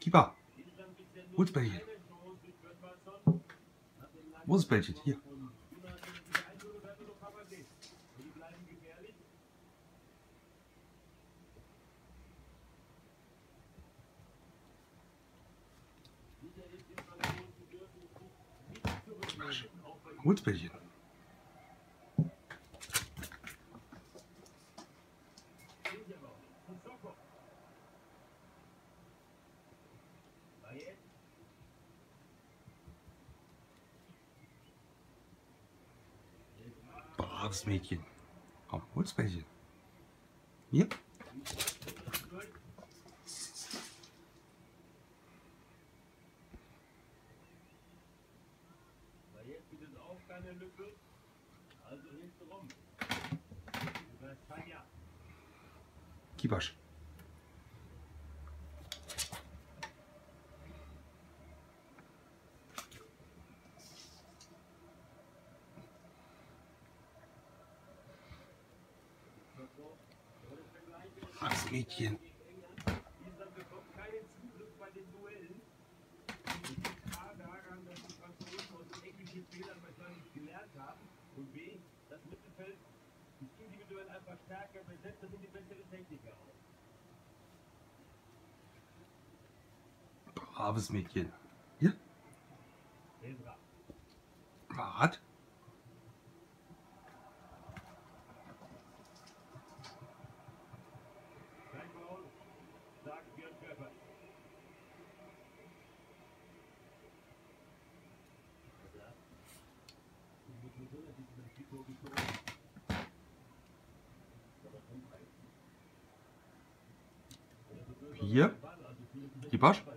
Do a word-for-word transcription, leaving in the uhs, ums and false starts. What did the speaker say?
Keeper. Wo ist das Bällchen? Wo ist das Bällchen? Hier. Wo ist das Bällchen? Braves Mädchen. Komm, hol's Bällchen. Hier. Kiebasch. Braves Mädchen. Und B, das Mittelfeld ist individuell einfach stärker besetzt, das sind die besseren Techniker auch. Braves Mädchen. Hier. Rad. Hier. Kiebasch.